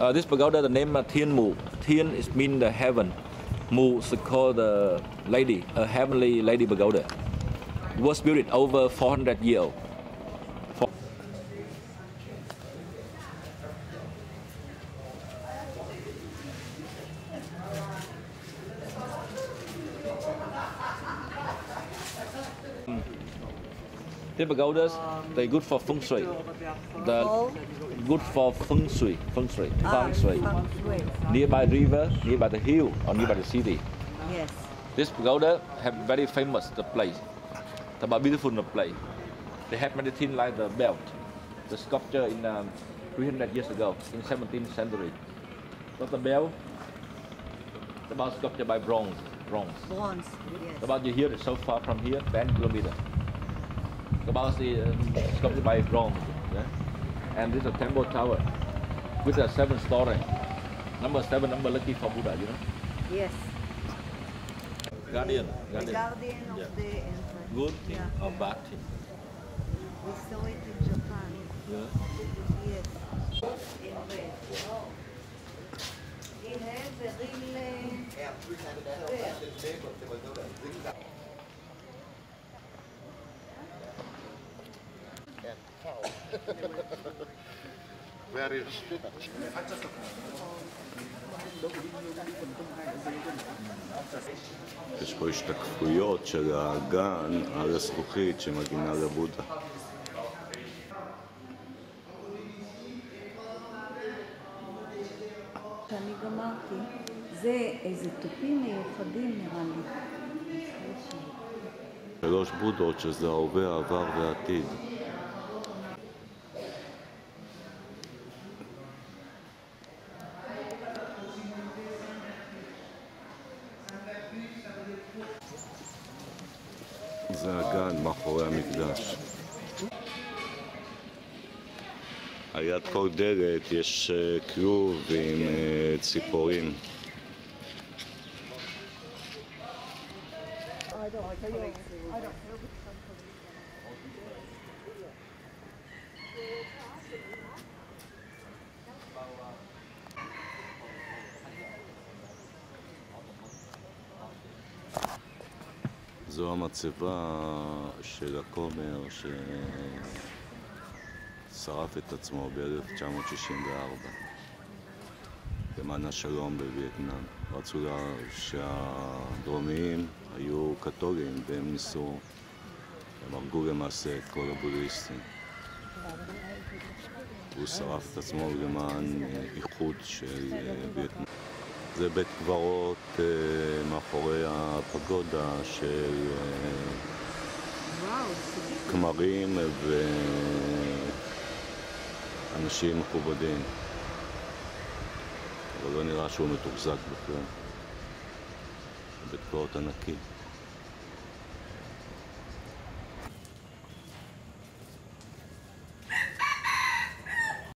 This pagoda, the name Thien Mu. Thien is mean the heaven. Mu is called the lady, a heavenly lady pagoda. It was built over 400 years old. The pagodas, they're good for feng shui. They're good for feng shui. Feng shui. Nearby river, nearby the hill, or nearby the city. Yes. This pagoda have very famous the place. The beautiful the place. They have many things like the belt, the sculpture in 300 years ago in 17th century. But the bell, the about sculpture by bronze. Bronze. Yes. About you hear it so far from here, 10 kilometers. About the sculpture by bronze, yeah? And this is a temple tower with a 7-story. Number 7, number lucky for Buddha, you know? Yes. Guardian. The guardian of the emperor. Good thing or bad thing? We saw it in Japan. Yeah. Yes. In red. It has a real Very יש פה השתקפויות של האגן על הזכוכית שמגינה לבודה. שאני גמרתי, זה איזה תופים מיוחדים נראה לי. 3 בודות שזה ההווה, העבר והעתיד. זה הגן מאחורי המקדש. על יד כל דלת יש כלוב עם ציפורים. זו המצבה של הכומר ששרף את עצמו ב-1964 למען השלום בווייטנאם. רצו שהדרומיים היו קתולים והם ניסו, הם הרגו למעשה את כל הבודהיסטים. הוא שרף את עצמו למען איחוד של וייטנאם. זה בית קברות מאחורי הפגודה של כמרים ואנשים מכובדים. אבל לא נראה שהוא מתוחזק בכלל. בית קברות ענקי.